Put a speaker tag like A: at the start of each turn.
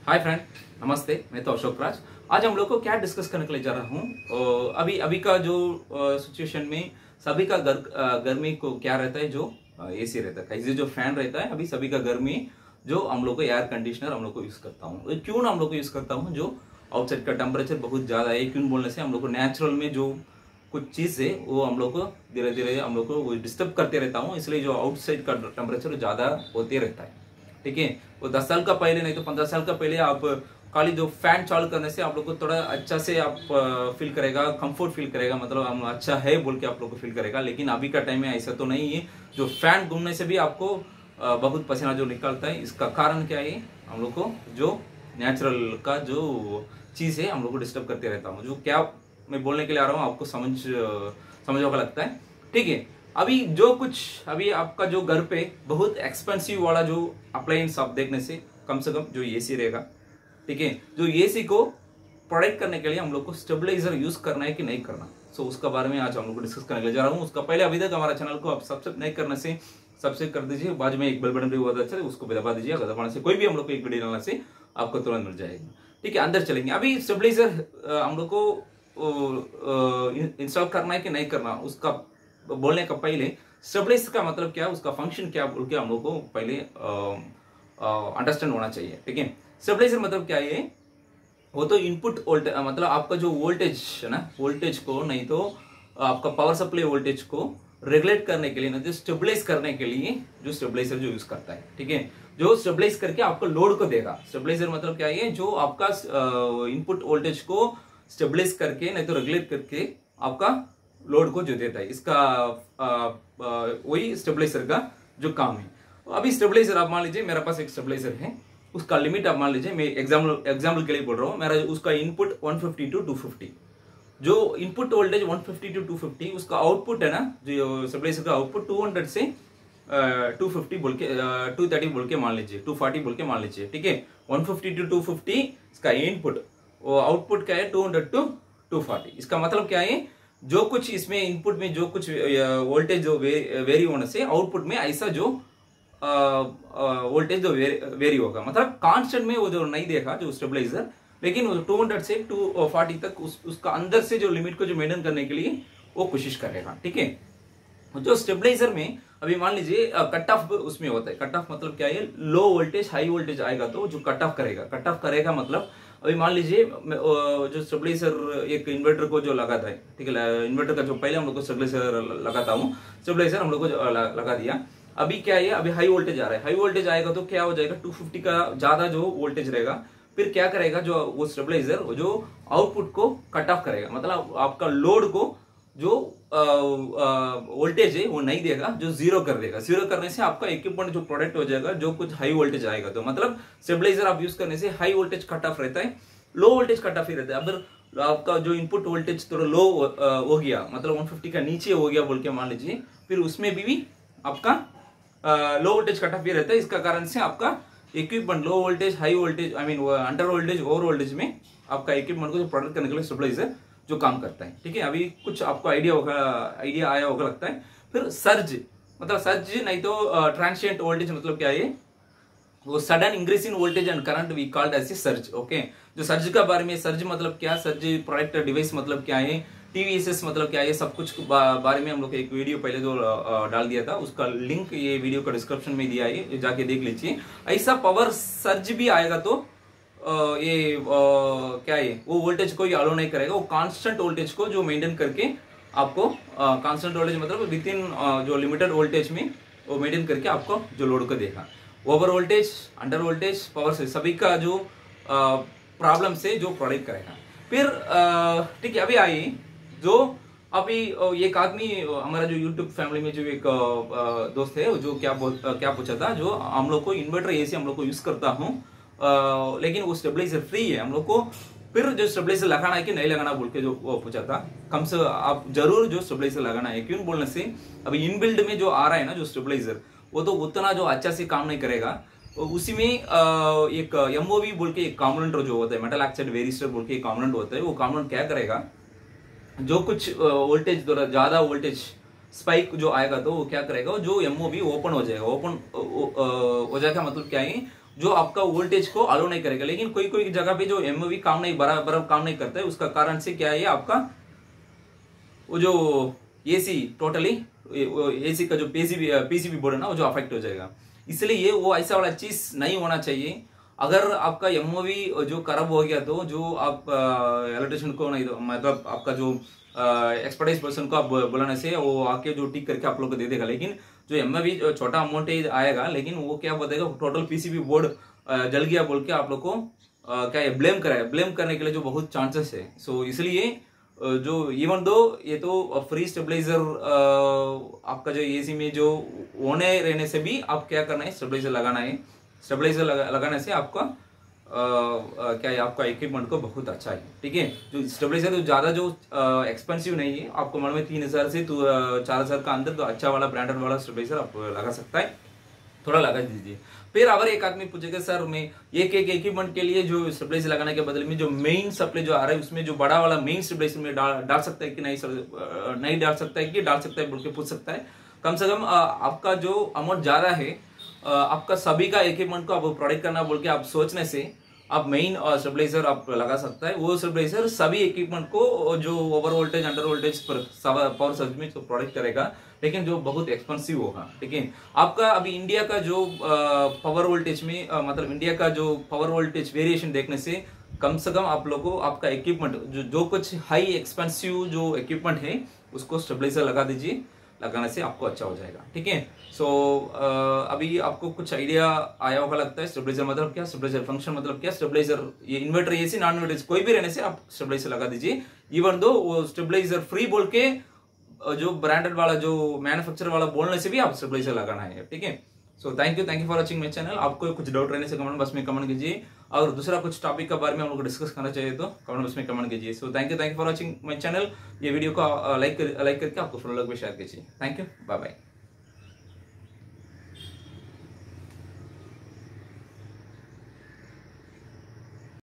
A: Hi friend, नमस्ते। मैं तो अशोक राज। आज हम लोग को क्या डिस्कस करने के लिए जा रहा हूँ। अभी अभी का जो सिचुएशन में सभी का गर्मी को क्या रहता है, जो एसी रहता है, कैसे जो फैन रहता है, अभी सभी का गर्मी जो हम लोग को एयर कंडीशनर हम लोग को यूज करता हूँ। क्यों ना हम लोग को यूज करता हूँ, जो आउटसाइड का टेम्परेचर बहुत ज्यादा है, क्यों बोलने से हम लोग को नेचुरल में जो कुछ चीज है वो हम लोग को धीरे धीरे हम लोग को डिस्टर्ब करते रहता हूँ, इसलिए जो आउटसाइड का टेम्परेचर ज्यादा होते रहता है। ठीक है, वो 10 साल का पहले नहीं तो 15 साल का पहले आप खाली जो फैन चालू करने से आप लोग को थोड़ा अच्छा से आप फील करेगा, कंफर्ट फील करेगा, मतलब हम अच्छा है बोल के आप लोग को फील करेगा। लेकिन अभी का टाइम में ऐसा तो नहीं है। जो फैन घूमने से भी आपको बहुत पसीना जो निकलता है, इसका कारण क्या है, हम लोग को जो नेचुरल का जो चीज है हम लोग को डिस्टर्ब करते रहता हूँ। जो क्या मैं बोलने के लिए आ रहा हूँ आपको समझ होगा लगता है। ठीक है, अभी जो कुछ अभी आपका जो घर पे बहुत एक्सपेंसिव वाला जो अप्लायंस आप देखने से कम जो एसी रहेगा। ठीक है, जो एसी को प्रोटेक्ट करने के लिए हम लोग को स्टेबलाइजर यूज करना है कि नहीं करना, सो उसका बारे में आज हम लोग को डिस्कस करने के लिए जा रहा हूँ। उसका पहले अभी तक हमारा चैनल को आप सब्सक्राइब नहीं करने से सब्सक्राइब कर दीजिए, बाद में एक बेल बटन भी बहुत अच्छा है उसको भी दबा दीजिए। दबाने से कोई भी हम लोग को एक वीडियो डालने से आपको तुरंत मिल जाएगा। ठीक है, अंदर चलेंगे। अभी स्टेबलाइजर हम लोग को इंस्टॉल करना है कि नहीं करना, उसका बोलने का पहले स्टेबलाइजर का मतलब क्या है, उसका फंक्शन क्या बोल के हम लोग को पहले अंडरस्टैंड होना चाहिए। ठीक है, स्टेबलाइजर मतलब क्या है, वो तो इनपुट वोल्टेज मतलब आपका जो वोल्टेज है ना, वोल्टेज को नहीं तो आपका पावर सप्लाई वोल्टेज को रेगुलेट करने के लिए, नहीं तो स्टेबलाइज करने के लिए जो स्टेबलाइजर जो यूज करता है। ठीक है, जो स्टेबलाइज करके आपको लोड को देगा। स्टेबलाइजर मतलब क्या है, जो आपका इनपुट वोल्टेज को स्टेबलाइज करके नहीं तो रेगुलेट करके आपका लोड को जो देता है, इसका वही स्टेबलाइजर का जो काम है। अभी स्टेबलाइजर आप मान लीजिए मेरे पास एक स्टेबलाइजर है, उसका लिमिट आप मान लीजिए, मैं एग्जाम्पल के लिए बोल रहा हूँ, मेरा उसका इनपुट 150 टू 250, जो इनपुट वोल्टेज 150 टू 250, उसका आउटपुट है ना, जो स्टेबलाइजर का आउटपुट 200 से 250 बोल के 230 बोल के मान लीजिए, 240 बोल के मान लीजिए। ठीक है, 150 टू 250 इसका इनपुट, वो आउटपुट क्या है 200 टू 240। इसका मतलब क्या है, जो कुछ इसमें इनपुट में जो कुछ वोल्टेज जो वेरी होने से आउटपुट में ऐसा जो वोल्टेज जो वेरी होगा, मतलब कांस्टेंट में वो जो नहीं देखा जो स्टेबलाइजर, लेकिन 200 से 240 तक उसका अंदर से जो लिमिट को जो मेंटेन करने के लिए वो कोशिश करेगा। ठीक है, जो स्टेबलाइजर में अभी मान लीजिए कट ऑफ उसमें होता है। कट ऑफ मतलब क्या है, लो वोल्टेज हाई वोल्टेज आएगा तो जो कट ऑफ करेगा, कट ऑफ करेगा मतलब अभी मान लीजिए जो स्टेबलाइजर एक इन्वर्टर को जो लगाता है, ठीक है, इन्वर्टर का जो पहले हम लोग को स्टेबलाइजर लगाता हूँ, स्टेबलाइजर हम लोग को लगा दिया। अभी क्या है, अभी हाई वोल्टेज आ रहा है, हाई वोल्टेज आएगा तो क्या हो जाएगा, 250 का ज्यादा जो वोल्टेज रहेगा, फिर क्या करेगा, जो वो स्टेबलाइजर जो आउटपुट को कट ऑफ करेगा, मतलब आपका लोड को जो वोल्टेज है वो नहीं देगा, जो जीरो कर देगा। जीरो करने से आपका इक्विपमेंट जो प्रोडक्ट हो जाएगा, जो कुछ हाई वोल्टेज आएगा, तो मतलब स्टेबलाइजर आप यूज करने से हाई वोल्टेज कट ऑफ रहता है, लो वोल्टेज कट ऑफ ही रहता है। अगर आपका जो इनपुट वोल्टेज थोड़ा लो हो गया, मतलब 150 का नीचे हो गया बोल के मान लीजिए, फिर उसमें भी आपका लो वोल्टेज कट ऑफ भी रहता है। इसका कारण से आपका equipment low voltage high voltage I mean under voltage over voltage में आपका इक्विपमेंट को जो प्रोडक्ट करने के लिए स्टेबलाइजर जो काम करता है। ठीक है, अभी कुछ आपको आइडिया आया होगा लगता है। फिर सर्ज मतलब सर्ज नहीं तो ट्रांसिएंट वोल्टेज मतलब क्या है, वो sudden increase in voltage and current we called as a surge. Okay, जो सर्ज का बारे में, सर्ज मतलब क्या, सर्ज प्रोडक्ट डिवाइस मतलब क्या है, टीवीएसएस मतलब क्या है, सब कुछ बारे में हम लोग एक वीडियो पहले जो डाल दिया था, उसका लिंक ये वीडियो का डिस्क्रिप्शन में दिया है, जाके देख लीजिए। ऐसा पावर सर्ज भी आएगा तो ये क्या है, वो वोल्टेज को अलाउ नहीं करेगा, वो कांस्टेंट वोल्टेज को जो मेंटेन करके आपको कांस्टेंट वोल्टेज मतलब विद इन जो लिमिटेड वोल्टेज में वो मेंटेन करके आपको जो लोड को देगा। Over voltage under voltage power से सभी का जो प्रॉब्लम से जो प्रोडक्ट करेगा। फिर ठीक है, अभी आई जो अभी एक आदमी हमारा जो यूट्यूब फैमिली में जो एक दोस्त है, जो क्या पूछा था, जो हम लोग को इन्वर्टर एसी हम लोग को यूज करता हूँ, लेकिन वो स्टेबलाइजर फ्री है हम लोग को, फिर जो स्टेबलाइजर लगाना है कि नहीं लगाना बोल के जो पूछा था। कम से आप जरूर जो स्टेबलाइजर लगाना है, क्यों बोलने से अभी इनबिल्ड में जो आ रहा है ना जो स्टेबलाइजर, वो तो उतना जो अच्छा से काम नहीं करेगा। उसी में एक एमओवी बोल के एक कॉम्पोनेंट जो होता है, मेटल ऑक्साइड वेरिस्टर बोल के एक कॉम्पोनेंट होता है, वो कॉम्पोनेंट क्या करेगा, जो कुछ वोल्टेज ज्यादा वोल्टेज स्पाइक जो आएगा तो वो क्या करेगा, जो एमओवी ओपन हो जाएगा। ओपन हो जाएगा मतलब क्या है, जो आपका वोल्टेज को अलो नहीं करेगा। लेकिन कोई कोई जगह पे जो एमओवी काम नहीं बराबर काम नहीं करता है, उसका कारण से क्या है, आपका वो जो एसी टोटली एसी का जो पीसीबी बोर्ड है ना, वो जो अफेक्ट हो जाएगा। इसलिए वो ऐसा वाला चीज नहीं होना चाहिए। अगर आपका एमओवी जो खराब हो गया तो जो आप इलेक्ट्रिशियन को नहीं, मतलब आपका जो एक्सपर्टाइज पर्सन को आप बुलाने से वो आके जो ठीक करके आप लोग को दे देगा। लेकिन जो एमओवी छोटा अमाउंट आएगा, लेकिन वो क्या बताएगा, टोटल पीसीबी बोर्ड जल गया बोल के आप लोग को क्या है ब्लेम कराए। ब्लेम करने के लिए जो बहुत चांसेस है। सो इसलिए जो इवन दो ये तो फ्री स्टेबलाइजर आपका जो एसी में जो होने रहने से भी आप क्या करना है, स्टेबलाइजर लगाना है। स्टेबलाइजर लगाने से आपका क्या है, आपका इक्विपमेंट को बहुत अच्छा है। ठीक है, जो स्टेबलाइजर तो ज्यादा जो एक्सपेंसिव नहीं है, आपको मन में 3000 से 4000 का अंदर तो अच्छा वाला ब्रांडेड वाला स्टेबलाइजर आप लगा सकता है, थोड़ा लगा दीजिए। फिर अगर एक आदमी पूछेगा सर मैं एक इक्विपमेंट के लिए जो स्टेबलाइजर लगाने के बदले में जो मेन सप्लाई जो आ रहा है उसमें जो बड़ा वाला मेन स्टेबलाइजर में डाल सकता है कि नहीं डाल सकता है कि डाल सकता है बोल के पूछ सकता है। कम से कम आपका जो अमाउंट ज्यादा है, आपका सभी का इक्विपमेंट को आप प्रोडक्ट करना बोल के आप सोचने से आप मेन स्टेबलाइजर आप लगा सकता है। वो स्टेबलाइजर सभी इक्विपमेंट को जो ओवर वोल्टेज अंडर वोल्टेज पर पावर सर्ज में प्रोडक्ट करेगा, लेकिन जो बहुत एक्सपेंसिव होगा। ठीक है, आपका अभी इंडिया का जो पावर वोल्टेज में मतलब इंडिया का जो पावर वोल्टेज वेरिएशन देखने से कम आप लोगों को आपका इक्विपमेंट जो कुछ हाई एक्सपेंसिव जो इक्विपमेंट है उसको स्टेबलाइजर लगा दीजिए, लगाने से आपको अच्छा हो जाएगा। ठीक है, सो अभी आपको कुछ आइडिया आया होगा लगता है। स्टेबलाइजर मतलब क्या, स्टेबलाइजर फंक्शन मतलब क्या, स्टेबलाइजर ये इन्वर्टर एसी नॉन इन्वर्टर कोई भी रहने से आप स्टेबलाइजर लगा दीजिए। इवन दो वो स्टेबलाइजर फ्री बोल के जो ब्रांडेड वाला जो मैन्युफैक्चर वाला बोलने से भी आप स्टेबलाइजर लगाना है। ठीक है, so thank you for watching my channel. आपको कुछ डाउट रहने से कमेंट बॉक्स में कमेंट कीजिए, और दूसरा कुछ टॉपिक के बारे में हम लोग डिस्कस करना चाहिए तो कमेंट बॉक्स में कमेंट कीजिए। So thank you for watching my channel. ये वीडियो को लाइक करके आपको फ्रेंड लोग भी शेयर कीजिए। Thank you, bye bye.